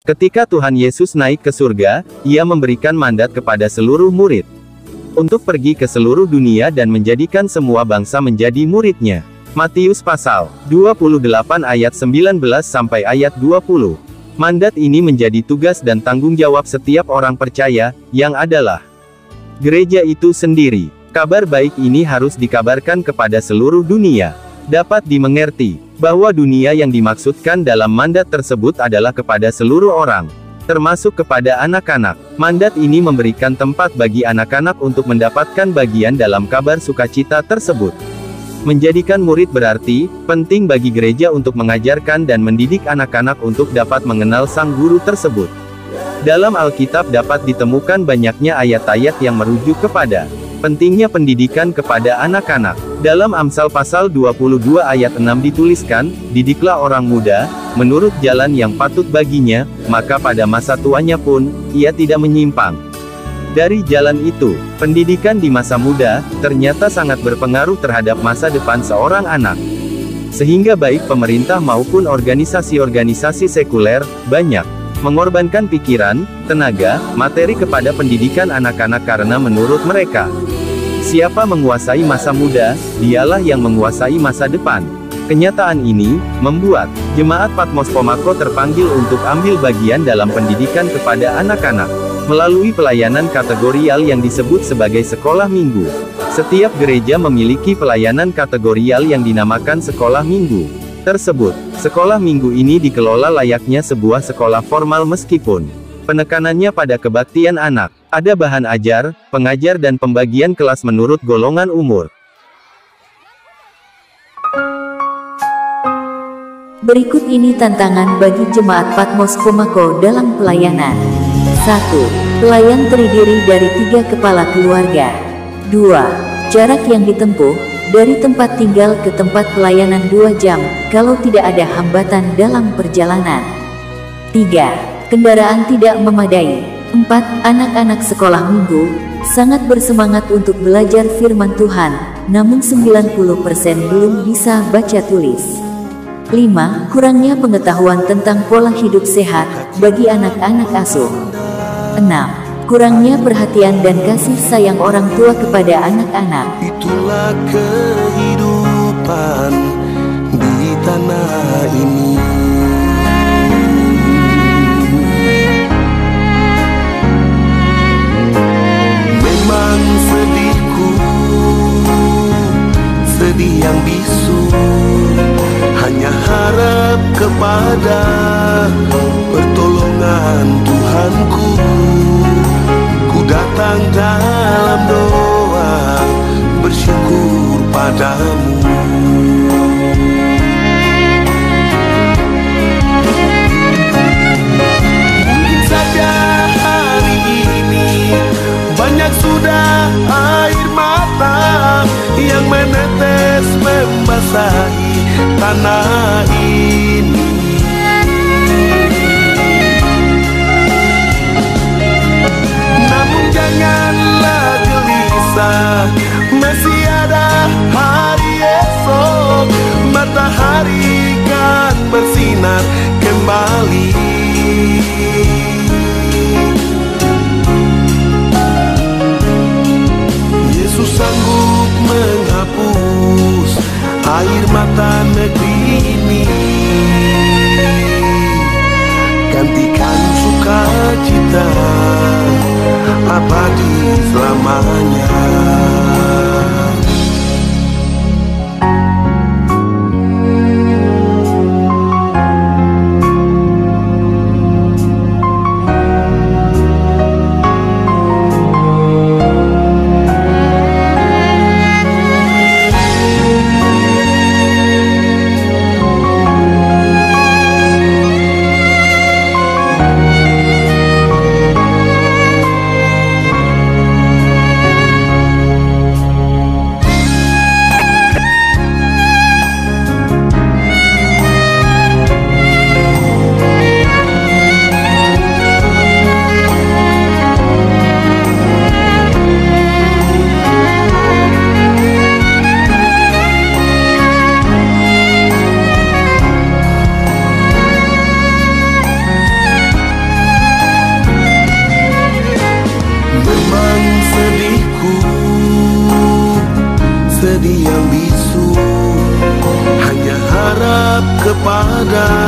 Ketika Tuhan Yesus naik ke surga, Ia memberikan mandat kepada seluruh murid untuk pergi ke seluruh dunia dan menjadikan semua bangsa menjadi murid-Nya. Matius pasal 28 ayat 19 sampai ayat 20. Mandat ini menjadi tugas dan tanggung jawab setiap orang percaya, yang adalah gereja itu sendiri. Kabar baik ini harus dikabarkan kepada seluruh dunia. Dapat dimengerti bahwa dunia yang dimaksudkan dalam mandat tersebut adalah kepada seluruh orang, termasuk kepada anak-anak. Mandat ini memberikan tempat bagi anak-anak untuk mendapatkan bagian dalam kabar sukacita tersebut. Menjadikan murid berarti penting bagi gereja untuk mengajarkan dan mendidik anak-anak untuk dapat mengenal sang guru tersebut. Dalam Alkitab dapat ditemukan banyaknya ayat-ayat yang merujuk kepada pentingnya pendidikan kepada anak-anak. Dalam Amsal pasal 22 ayat 6 dituliskan, "Didiklah orang muda, menurut jalan yang patut baginya, maka pada masa tuanya pun, ia tidak menyimpang." Dari jalan itu, pendidikan di masa muda, ternyata sangat berpengaruh terhadap masa depan seorang anak. Sehingga baik pemerintah maupun organisasi-organisasi sekuler, banyak mengorbankan pikiran, tenaga, materi kepada pendidikan anak-anak karena menurut mereka, siapa menguasai masa muda, dialah yang menguasai masa depan. Kenyataan ini membuat Jemaat Patmos Pomako terpanggil untuk ambil bagian dalam pendidikan kepada anak-anak melalui pelayanan kategorial yang disebut sebagai sekolah minggu. Setiap gereja memiliki pelayanan kategorial yang dinamakan sekolah minggu tersebut. Sekolah minggu ini dikelola layaknya sebuah sekolah formal meskipun penekanannya pada kebaktian anak. Ada bahan ajar, pengajar dan pembagian kelas menurut golongan umur. Berikut ini tantangan bagi Jemaat Patmos Pomako dalam pelayanan. 1. Pelayan terdiri dari 3 kepala keluarga. 2. Jarak yang ditempuh dari tempat tinggal ke tempat pelayanan 2 jam, kalau tidak ada hambatan dalam perjalanan. 3. Kendaraan tidak memadai. 4. Anak-anak sekolah minggu sangat bersemangat untuk belajar firman Tuhan, namun 90% belum bisa baca tulis. 5. Kurangnya pengetahuan tentang pola hidup sehat bagi anak-anak asuh. 6. Kurangnya perhatian dan kasih sayang orang tua kepada anak-anak. Itulah kehidupan di tanah ini. Memang sedihku, sedih yang bisu, hanya harap kepada pertolongan Tuhanku. Datang dalam doa, bersyukur padamu. Mungkin saja hari ini banyak sudah air mata yang menetes membasahi tanah ini. Janganlah gelisah, masih ada hari esok, matahari kan bersinar kembali. Yesus sanggup menghapus air mata negeri ini, gantikan sukacita abadi selamanya. ada